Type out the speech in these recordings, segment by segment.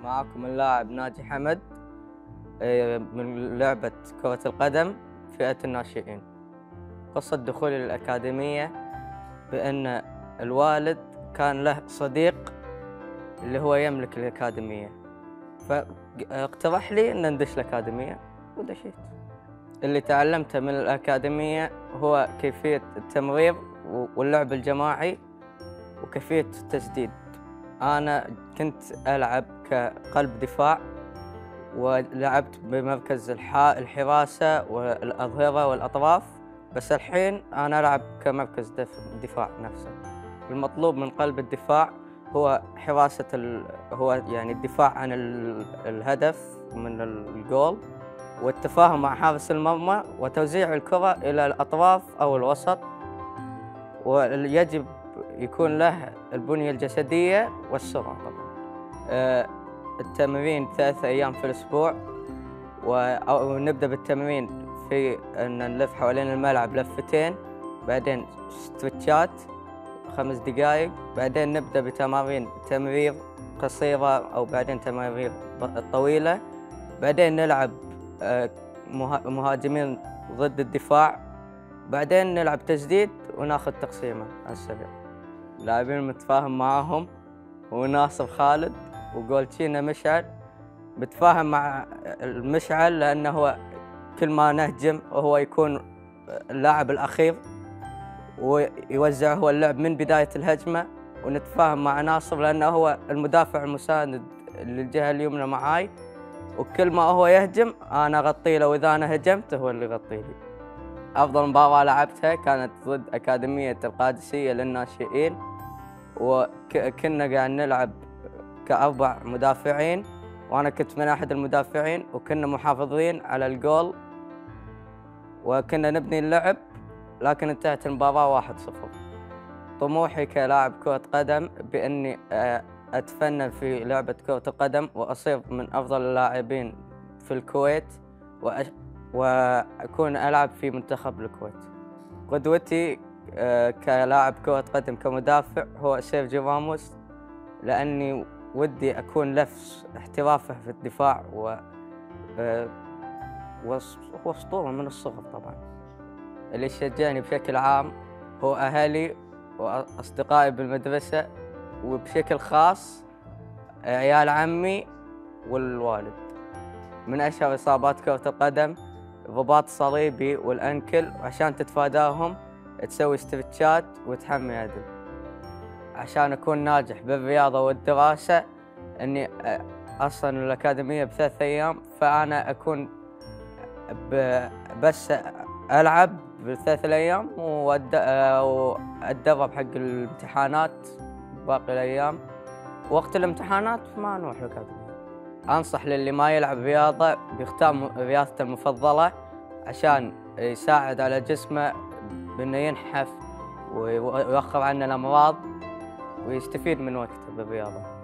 معكم اللاعب ناجي حمد من لعبة كرة القدم فئة الناشئين. قصة دخولي للأكاديمية بأن الوالد كان له صديق اللي هو يملك الأكاديمية، فاقترح لي أن ندش الأكاديمية ودشيت. اللي تعلمته من الأكاديمية هو كيفية التمرير واللعب الجماعي وكيفية التسديد. أنا كنت ألعب كقلب دفاع، ولعبت بمركز الحراسة والأظهرة والأطراف، بس الحين أنا ألعب كمركز دفاع نفسه. المطلوب من قلب الدفاع هو هو يعني الدفاع عن الهدف من الجول، والتفاهم مع حارس المرمى، وتوزيع الكرة إلى الأطراف أو الوسط. ويجب يكون له البنية الجسدية والسرعة طبعاً. التمرين 3 أيام في الأسبوع، ونبدأ بالتمرين في أن نلف حوالين الملعب لفتين، بعدين ستريتشات 5 دقائق، بعدين نبدأ بتمارين تمرير قصيرة أو بعدين تمارين طويلة، بعدين نلعب مهاجمين ضد الدفاع، بعدين نلعب تسديد وناخذ تقسيمة على السريع. لاعبين متفاهم معهم هو ناصر خالد وجولتشينا مشعل. بتفاهم مع المشعل لأنه هو كل ما نهجم وهو يكون اللاعب الأخير ويوزع هو اللعب من بداية الهجمة، ونتفاهم مع ناصر لأنه هو المدافع المساند للجهة اليمنى معاي، وكل ما هو يهجم أنا أغطي له، وإذا أنا هجمت هو اللي يغطي لي. أفضل مباراة لعبتها كانت ضد أكاديمية القادسية للناشئين، وكنا قاعد نلعب ك4 مدافعين، وأنا كنت من أحد المدافعين، وكنا محافظين على الجول وكنا نبني اللعب، لكن انتهت المباراة 1-0. طموحي كلاعب كرة قدم بأني أتفنن في لعبة كرة القدم وأصير من أفضل اللاعبين في الكويت، وأكون ألعب في منتخب الكويت. قدوتي كلاعب كرة قدم كمدافع هو سيرجيو راموس، لأني ودي أكون نفس احترافه في الدفاع، هو أسطورة من الصغر طبعاً. اللي يشجعني بشكل عام هو أهلي وأصدقائي بالمدرسة، وبشكل خاص عيال عمي والوالد. من أشهر إصابات كرة القدم الرباط الصليبي والأنكل، وعشان تتفاداهم تسوي استرتشات وتحمي عدل. عشان أكون ناجح بالرياضة والدراسة، أني أصلاً الأكاديمية ب3 أيام، فأنا أكون بس ألعب ب3 الأيام وأتدرب حق الامتحانات باقي الأيام. وقت الامتحانات ما نروح الأكاديمية. أنصح للي ما يلعب رياضة بيختار رياضته المفضلة عشان يساعد على جسمه بأنه ينحف ويوخر عنه الأمراض ويستفيد من وقته بالرياضة.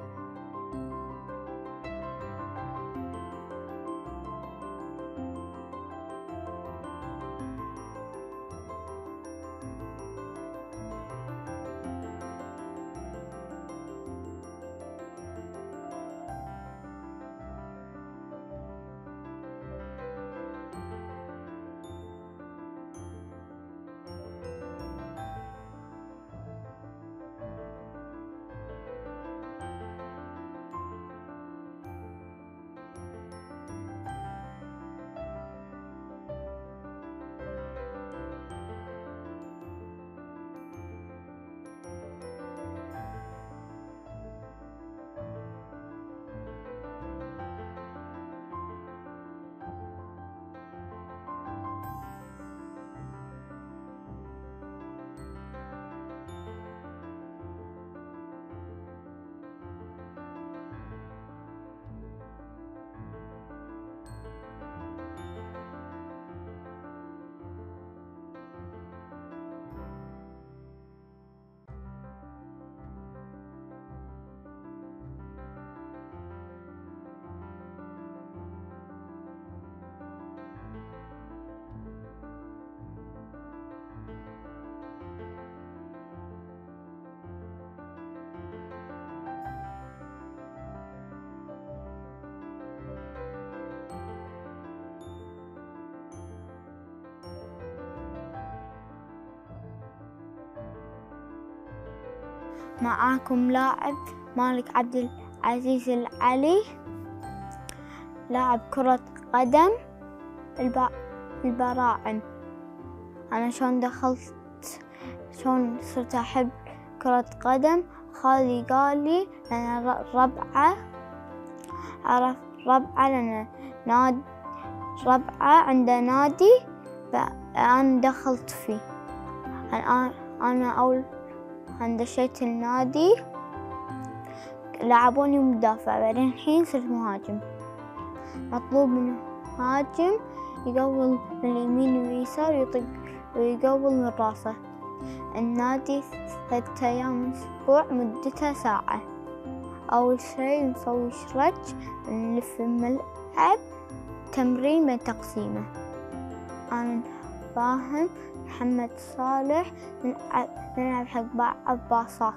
معاكم لاعب مالك عبد العزيز العلي، لاعب كرة قدم البراعم. أنا شلون صرت أحب كرة قدم؟ خالي قالي أنا ربعة لأن ربعة عنده نادي فأنا دخلت فيه. أنا أول دشيت النادي لعبوني مدافع، بعدين الحين صرت مهاجم. مطلوب من مهاجم يقول من اليمين واليسار ويطق ويقول من راسه. النادي 3 أيام أسبوع مدته ساعة. أول شي نسوي شرج، نلف الملعب، تمرين بين تقسيمة. أنا فاهم محمد صالح نلعب حق بعض باصات.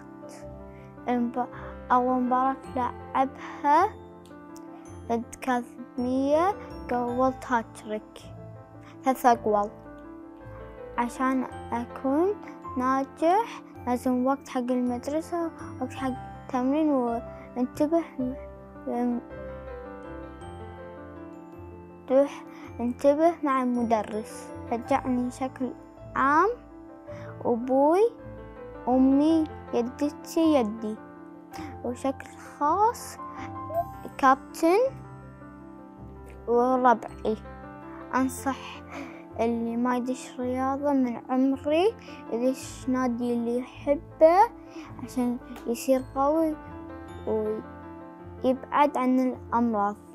أول مباراة لعبها ضد كاظمية قولت هاتريك 3 أقوال. عشان أكون ناجح لازم وقت حق المدرسة، وقت حق التمرين، وانتبه مع المدرس. رجعني شكل عام، أبوي أمي يدتي يدي، وشكل خاص كابتن وربعي. أنصح اللي ما يدش رياضة من عمري يدش نادي اللي يحبه عشان يصير قوي ويبعد عن الأمراض.